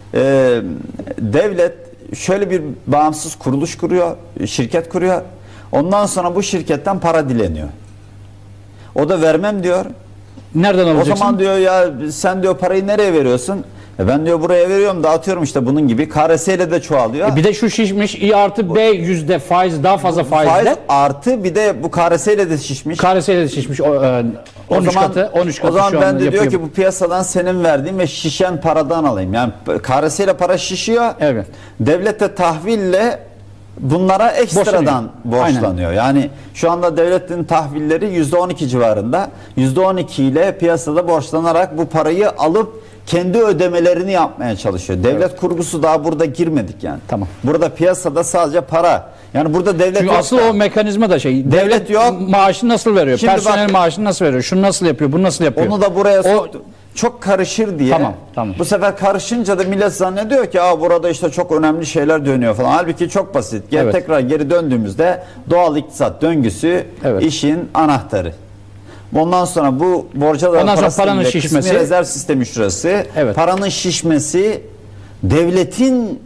devlet şöyle bir bağımsız kuruluş kuruyor, şirket kuruyor. Ondan sonra bu şirketten para dileniyor. O da vermem diyor. Nereden alacaksın? O zaman diyor ya sen diyor parayı nereye veriyorsun? Ben diyor buraya veriyorum, dağıtıyorum işte bunun gibi. KRS ile de çoğalıyor. Bir de şu şişmiş I artı B yüzde faiz, daha fazla faizle. Faiz artı bir de bu KRS ile de şişmiş. KRS ile de şişmiş. 13 katı. 13 katı o zaman şu ben de yapıyor. diyor ki bu piyasadan senin verdiğin ve şişen paradan alayım. Yani KRS ile para şişiyor. Evet. Devlet de tahville bunlara ekstradan borçlanıyor. Yani şu anda devletin tahvilleri %12 civarında. %12 ile piyasada borçlanarak bu parayı alıp kendi ödemelerini yapmaya çalışıyor. Devlet kurgusu daha burada girmedik yani. Tamam. Burada piyasada sadece para. Yani burada devlet Çünkü yok. asıl o mekanizma da şey. Devlet yok. Maaşını nasıl veriyor? Şimdi Personel bak, maaşını nasıl veriyor? Şunu nasıl yapıyor? Bunu nasıl yapıyor? onu da buraya soktu. Çok karışır diye. Tamam. Bu sefer karışınca da millet zannediyor ki burada işte çok önemli şeyler dönüyor falan. Halbuki çok basit. Tekrar geri döndüğümüzde doğal iktisat döngüsü işin anahtarı. Ondan sonra bu borcaların paranın şişmesi, rezerv sistemi şurası. Paranın şişmesi devletin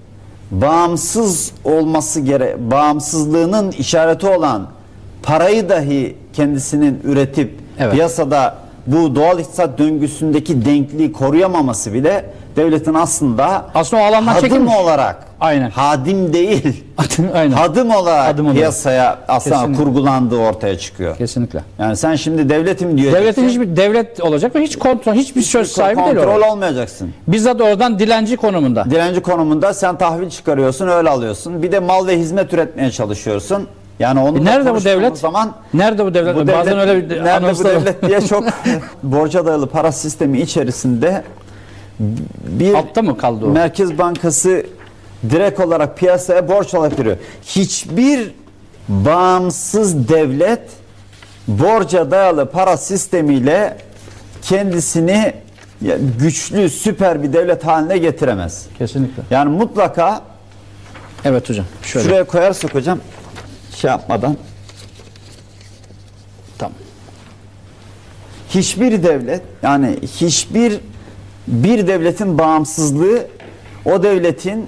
bağımsızlığının işareti olan parayı dahi kendisinin üretip piyasada bu doğal iktisat döngüsündeki denkliği koruyamaması bile devletin aslında o alandan hadım olarak, aynen, hadim değil, aynen, hadım olarak piyasaya aslında kurgulandığı ortaya çıkıyor. Kesinlikle. Yani sen şimdi devletim diyor. Devletin hiçbir devlet olacak ve hiç kontrol, hiçbir söz sahibi değil. Kontrol olmayacaksın. Bizzat oradan dilenci konumunda. Dilenci konumunda sen tahvil çıkarıyorsun, öyle alıyorsun. Bir de mal ve hizmet üretmeye çalışıyorsun. Yani onu nerede bu devlet? Nerede bu devlet? Bazen öyle bir nerede bu devlet diye çok borca dayalı para sistemi içerisinde bir altta mı kaldı o? Merkez Bankası direkt olarak piyasaya borç olarak veriyor. Hiçbir bağımsız devlet borca dayalı para sistemiyle kendisini güçlü, süper bir devlet haline getiremez. Kesinlikle. Yani mutlaka evet hocam. Şuraya koyarsak hocam şey yapmadan tamam. Hiçbir devlet hiçbir devletin bağımsızlığı o devletin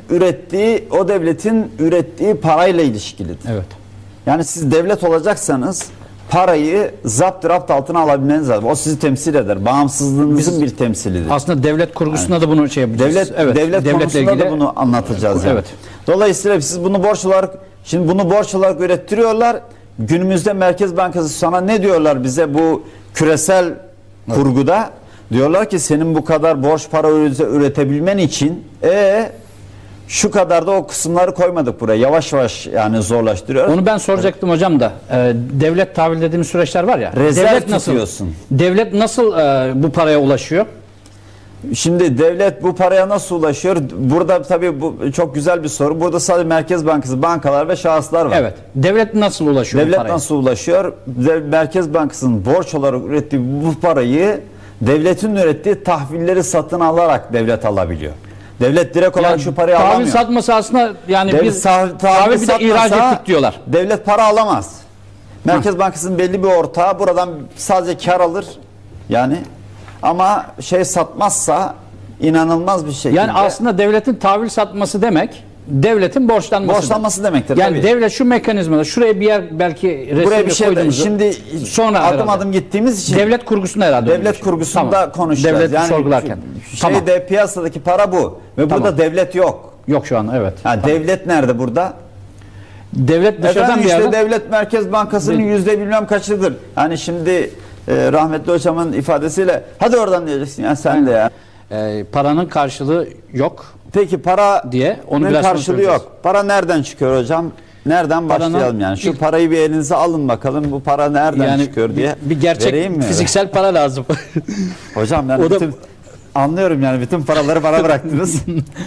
ürettiği parayla ilişkilidir. Evet. Yani siz devlet olacaksanız parayı zapt altına alabilmeniz lazım. O sizi temsil eder. Bağımsızlığınızın bir temsilidir. Aslında devlet kurgusunda da bunu yapacağız. Devlet konusunda da bunu anlatacağız. Yani. Evet. Dolayısıyla siz bunu borç olarak ürettiriyorlar. Günümüzde Merkez Bankası sana ne diyorlar bize bu küresel kurguda? Diyorlar ki senin bu kadar borç para üretebilmen için şu kadar da o kısımları koymadık buraya. Yavaş yavaş yani zorlaştırıyor. Onu ben soracaktım hocam da. Devlet tahvil dediğimiz süreçler var ya. Devlet nasıl bu paraya ulaşıyor? Şimdi devlet bu paraya nasıl ulaşıyor? Burada tabii bu çok güzel bir soru. Burada sadece Merkez Bankası, bankalar ve şahıslar var. Evet. Devlet nasıl ulaşıyor? Devlet nasıl ulaşıyor? Merkez Bankası'nın borç olarak ürettiği bu parayı devletin ürettiği tahvilleri satın alarak devlet alabiliyor. Devlet direkt olarak şu parayı alamıyor. Tahvil satması aslında biz tahvil bir de ihraç ettik diyorlar. Devlet para alamaz. Merkez Bankası'nın belli bir ortağı buradan sadece kar alır. Yani ama satmazsa inanılmaz bir şekilde. Yani aslında devletin tahvil satması demek devletin borçlanması demektir. Yani tabii. Devlet şu mekanizmada şuraya bir yer belki buraya bir şey şimdi sonra adım gittiğimiz için devlet kurgusunda herhalde. Devlet kurgusunda konuşacağız. Devlet sorgularken. Piyasadaki para bu ve burada devlet yok. Yok şu an evet. Devlet nerede burada? Devlet dışarıdan bir yerden. Devlet Merkez Bankası'nın yüzde bilmem kaçıdır. Hani şimdi rahmetli hocamın ifadesiyle hadi oradan diyeceksin ya sen de ya. Paranın karşılığı yok. Peki para diye onu biraz karşılığı yok. Para nereden çıkıyor hocam? Nereden başlayalım yani? Şu parayı bir elinize alın bakalım bu para nereden çıkıyor diye. Bir gerçek fiziksel para lazım. Hocam anlıyorum yani bütün paraları bana bıraktınız.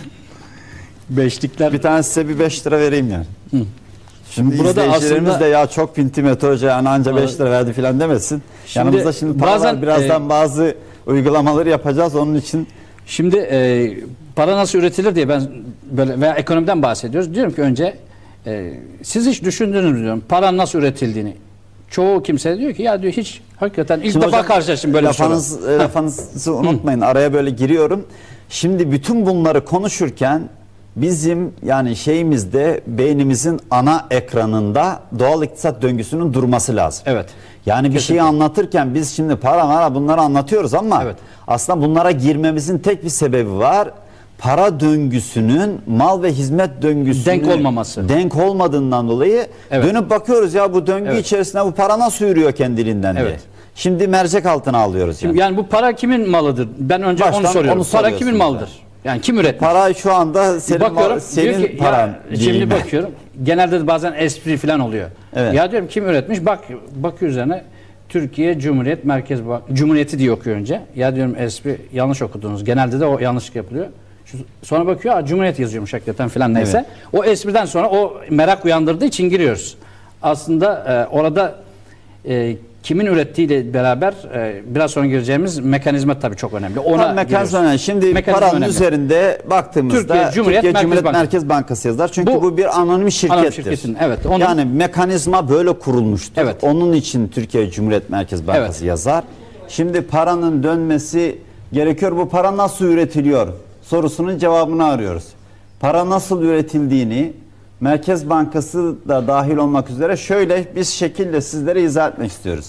Beşlikler. Bir tane size bir 5 lira vereyim yani. Şimdi burada izleyicilerimiz aslında de ya çok pinti Mete Hoca yani anca 5 lira verdi filan demesin. Yanımızda şimdi birazdan bazı uygulamaları yapacağız onun için. Şimdi para nasıl üretilir diye ben böyle veya ekonomiden bahsediyoruz. Diyorum ki önce siz hiç düşündünüz mü diyorum para nasıl üretildiğini. Çoğu kimse diyor ki ya diyor hiç hakikaten ilk defa karşılaştım böyle lafınızı unutmayın araya böyle giriyorum. Şimdi bütün bunları konuşurken bizim yani şeyimizde, beynimizin ana ekranında doğal iktisat döngüsünün durması lazım. Evet. Yani bir şeyi anlatırken biz şimdi para bunları anlatıyoruz ama Evet. aslında bunlara girmemizin tek bir sebebi var. Para döngüsünün mal ve hizmet döngüsünün denk olmaması. Denk olmadığından dolayı dönüp bakıyoruz ya bu döngü içerisinde bu para nasıl yürüyor kendiliğinden diye. Şimdi mercek altına alıyoruz yani. Yani bu para kimin malıdır? Ben önce Baştan onu soruyorum. onu Para kimin malıdır? Yani kim üretmiş? Para şu anda senin, Bakıyorum, senin diyor ki, paran. şimdi bakıyorum. Genelde de bazen espri falan oluyor. Evet. Ya diyorum kim üretmiş? Bakıyor üzerine Türkiye Cumhuriyet Merkez Bankası. Cumhuriyeti diye okuyor önce. Ya diyorum espri yanlış okudunuz. Genelde de o yanlışlık yapılıyor. Sonra bakıyor Cumhuriyet yazıyormuş hakikaten falan neyse. Evet. O espriden sonra o merak uyandırdığı için giriyoruz. Aslında orada kimin ürettiğiyle beraber biraz sonra gireceğimiz mekanizma tabii çok önemli. Ona mekanizma önemli. Şimdi mekanizma paranın üzerinde baktığımızda Türkiye Cumhuriyet Merkez Bankası yazar. Çünkü bu bir anonim şirkettir. Evet, yani mekanizma böyle kurulmuştur. Evet. Onun için Türkiye Cumhuriyet Merkez Bankası yazar. Şimdi paranın dönmesi gerekiyor. Bu para nasıl üretiliyor sorusunun cevabını arıyoruz. Para nasıl üretildiğini Merkez Bankası da dahil olmak üzere şöyle bir şekilde sizlere izah etmek istiyoruz.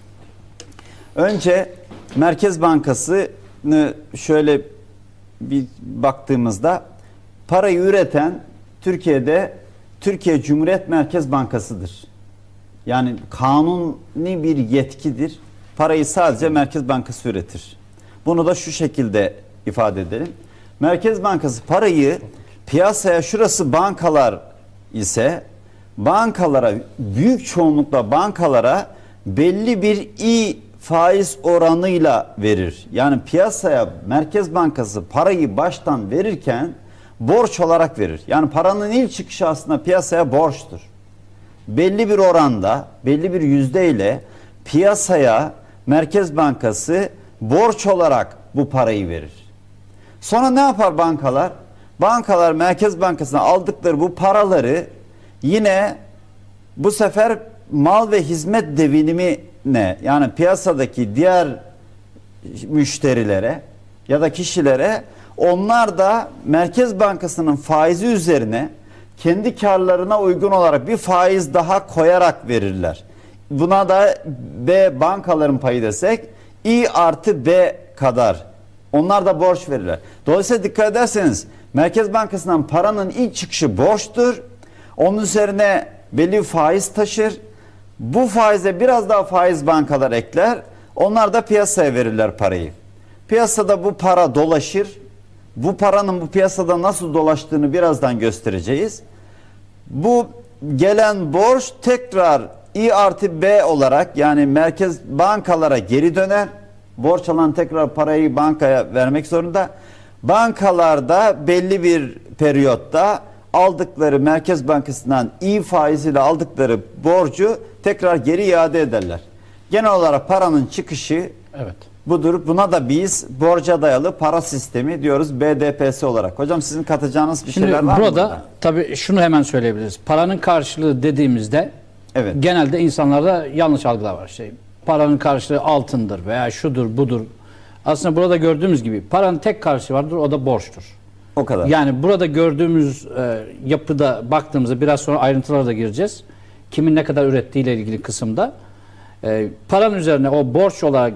Önce Merkez Bankası'nı şöyle bir baktığımızda parayı üreten Türkiye'de Türkiye Cumhuriyet Merkez Bankası'dır. Yani kanuni bir yetkidir. Parayı sadece Merkez Bankası üretir. Bunu da şu şekilde ifade edelim. Merkez Bankası parayı piyasaya, şurası bankalar ise bankalara, büyük çoğunlukla bankalara belli bir faiz oranıyla verir. Yani piyasaya Merkez Bankası parayı baştan verirken borç olarak verir. Yani paranın ilk çıkışı aslında piyasaya borçtur. Belli bir oranda, belli bir yüzdeyle piyasaya Merkez Bankası borç olarak bu parayı verir. Sonra ne yapar bankalar? Bankalar Merkez Bankası'na aldıkları bu paraları yine bu sefer mal ve hizmet devinimine, yani piyasadaki diğer müşterilere ya da kişilere, onlar da Merkez Bankası'nın faizi üzerine kendi karlarına uygun olarak bir faiz daha koyarak verirler. Buna da B bankaların payı desek İ artı B kadar. Onlar da borç verirler. Dolayısıyla dikkat ederseniz Merkez Bankası'ndan paranın ilk çıkışı borçtur. Onun üzerine belli bir faiz taşır. Bu faize biraz daha faiz bankalar ekler. Onlar da piyasaya verirler parayı. Piyasada bu para dolaşır. Bu paranın bu piyasada nasıl dolaştığını birazdan göstereceğiz. Bu gelen borç tekrar İ artı B olarak, yani merkez bankalara geri döner. Borç alan tekrar parayı bankaya vermek zorunda. Bankalarda belli bir periyotta aldıkları, Merkez Bankası'ndan iyi faiziyle aldıkları borcu tekrar geri iade ederler. Genel olarak paranın çıkışı budur. Buna da biz borca dayalı para sistemi diyoruz, BDPS olarak. Hocam sizin katacağınız bir şeyler var mı? Şimdi burada tabii şunu hemen söyleyebiliriz. Paranın karşılığı dediğimizde genelde insanlarda yanlış algılar var. Paranın karşılığı altındır veya şudur budur. Aslında burada gördüğümüz gibi paranın tek karşılığı vardır, o da borçtur. O kadar. Yani burada gördüğümüz yapıda baktığımızda, biraz sonra ayrıntılara da gireceğiz. Kimin ne kadar ürettiğiyle ilgili kısımda. Paranın üzerine o borç olarak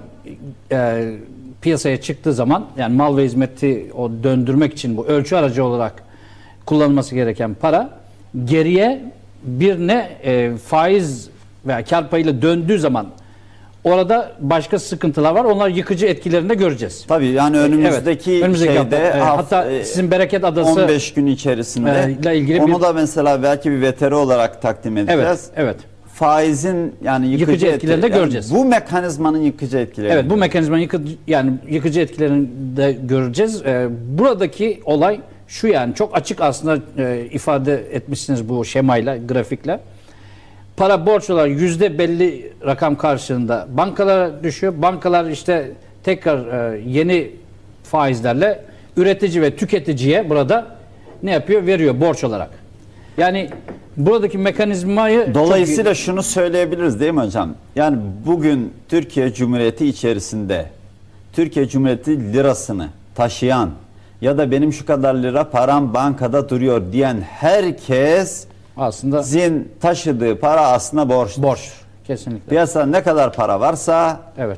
piyasaya çıktığı zaman, yani mal ve hizmeti o döndürmek için bu ölçü aracı olarak kullanılması gereken para geriye bir faiz veya kar payıyla döndüğü zaman orada başka sıkıntılar var. Onlar yıkıcı etkilerini de göreceğiz. Tabii yani önümüzdeki şeyde hatta sizin Bereket Adası 15 gün içerisinde ilgili onu da mesela belki bir veteri olarak takdim edeceğiz. Evet. Faizin yani yıkıcı etkilerini de göreceğiz. Bu mekanizmanın yıkıcı etkilerini. Evet, bu mekanizmanın yıkıcı etkilerini de göreceğiz. Buradaki olay şu, yani çok açık aslında ifade etmişsiniz bu şemayla, grafikle. Para borç olarak yüzde belli rakam karşılığında bankalara düşüyor. Bankalar işte tekrar yeni faizlerle üretici ve tüketiciye burada ne yapıyor? Veriyor borç olarak. Yani buradaki mekanizmayı... Dolayısıyla şunu söyleyebiliriz değil mi hocam? Yani bugün Türkiye Cumhuriyeti içerisinde Türkiye Cumhuriyeti lirasını taşıyan ya da benim şu kadar lira param bankada duruyor diyen herkes Aslında taşıdığı para aslında borç. borç. Kesinlikle. Piyasada ne kadar para varsa Evet.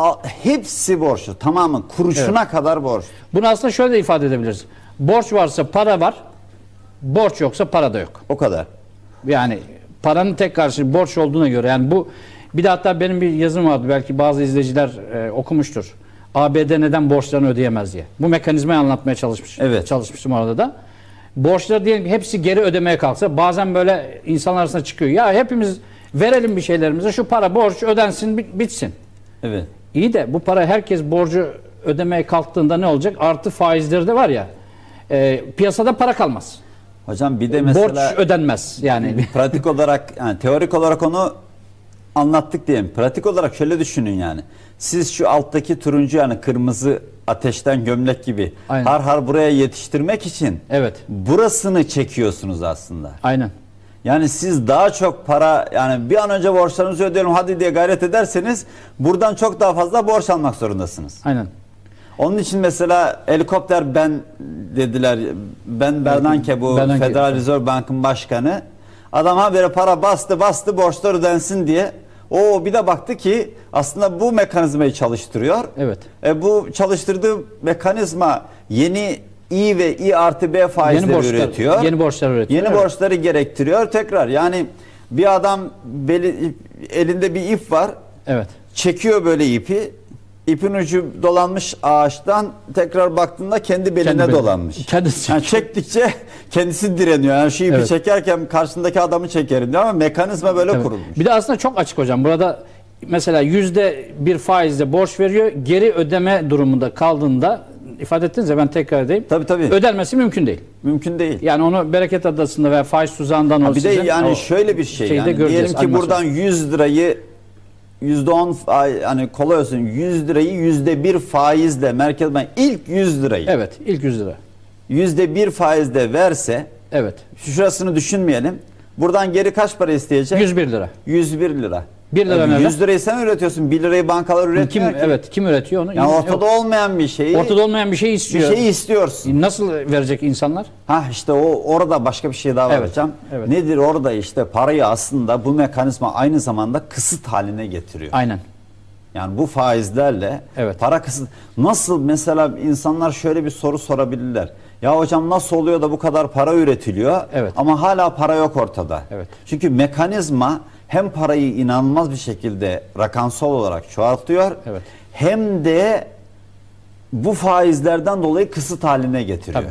hepsi borçlu. Tamamı kuruşuna kadar borç. Bunu aslında şöyle de ifade edebiliriz. Borç varsa para var, borç yoksa para da yok. O kadar. Yani paranın tek karşılığı borç olduğuna göre, yani bu, bir de hatta benim bir yazım vardı, belki bazı izleyiciler okumuştur. ABD neden borçlarını ödeyemez diye. Bu mekanizmayı anlatmaya çalışmıştım orada da. Borçları diyelim ki hepsi geri ödemeye kalksa, bazen böyle insanlar arasında çıkıyor. Ya hepimiz verelim bir şeylerimize, şu para borç ödensin, bitsin. Evet. İyi de bu para, herkes borcu ödemeye kalktığında ne olacak? Artı faizleri de var ya, piyasada para kalmaz. Hocam bir de mesela Borç ödenmez yani. pratik olarak, yani teorik olarak onu anlattık diyelim. Pratik olarak şöyle düşünün yani. Siz şu alttaki turuncu, yani kırmızı ateşten gömlek gibi Aynen. har buraya yetiştirmek için Evet. burasını çekiyorsunuz aslında. Aynen. Yani siz daha çok para, yani bir an önce borçlarınızı ödeyelim hadi diye gayret ederseniz buradan çok daha fazla borç almak zorundasınız. Aynen. Onun için mesela helikopter dediler. Ben Bernanke, bu Bernanke. Federal Reserve Bank'ın başkanı. Adam habire para bastı borçlar ödensin diye. O bir de baktı ki aslında bu mekanizmayı çalıştırıyor. Evet. Bu çalıştırdığı mekanizma yeni I ve I artı B faizleri üretiyor. Yeni borçlar üretiyor. Yeni borçları gerektiriyor tekrar. Yani bir adam elinde bir ip var. Evet. Çekiyor böyle ipi. İpin ucu dolanmış ağaçtan, tekrar baktığında kendi beline dolanmış. Kendisi yani çektikçe kendisi direniyor. Yani şu ipi çekerken karşısındaki adamı çekerim diyor ama mekanizma böyle kurulmuş. Bir de aslında çok açık hocam. Burada mesela %1 faizle borç veriyor. Geri ödeme durumunda kaldığında, ifade ettiniz ya, ben tekrar edeyim. Tabii. Ödenmesi mümkün değil. Mümkün değil. Yani onu bereket adasında veya faiz tuzağından bir de yani şöyle bir şey. Yani diyelim ki buradan 100 lirayı %10, yani kolay olsun, 100 lirayı %1 faizle Merkez Bank ilk 100 lirayı. Evet, ilk 100 lira. %1 faizle verse, evet. Şurasını düşünmeyelim. Buradan geri kaç para isteyecek? 101 lira. 101 lira. 1 lira yani 100 lirayı sen üretiyorsun. 1 lirayı bankalar üretmiyor ki. Evet, kim üretiyor onu? Yani ortada olmayan bir şeyi. Ortada olmayan bir şey istiyor. Bir şeyi istiyorsun. Nasıl verecek insanlar? İşte orada başka bir şey daha var hocam. Evet. Nedir orada? İşte parayı aslında bu mekanizma aynı zamanda kısıt haline getiriyor. Aynen. Yani bu faizlerle para kısıt. Nasıl, mesela insanlar şöyle bir soru sorabilirler. Ya hocam nasıl oluyor da bu kadar para üretiliyor ama hala para yok ortada? Evet. Çünkü mekanizma hem parayı inanılmaz bir şekilde rakamsal olarak çoğaltıyor, hem de bu faizlerden dolayı kısıt haline getiriyor. Tabii.